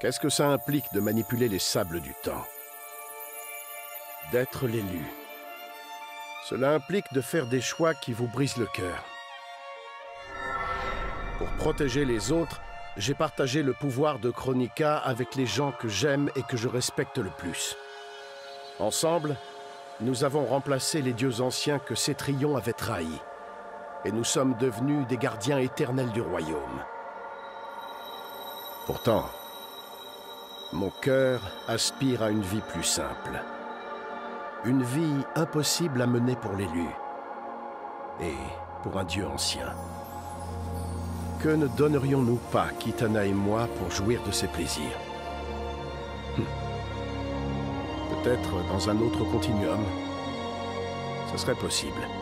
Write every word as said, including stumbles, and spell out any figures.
Qu'est-ce que ça implique de manipuler les sables du temps? D'être l'élu. Cela implique de faire des choix qui vous brisent le cœur. Pour protéger les autres, j'ai partagé le pouvoir de Kronika avec les gens que j'aime et que je respecte le plus. Ensemble, nous avons remplacé les dieux anciens que Cétrion avait trahis. Et nous sommes devenus des gardiens éternels du royaume. Pourtant, mon cœur aspire à une vie plus simple. Une vie impossible à mener pour l'élu. Et pour un dieu ancien. Que ne donnerions-nous pas, Kitana et moi, pour jouir de ces plaisirs? Hum. Peut-être dans un autre continuum, ce serait possible.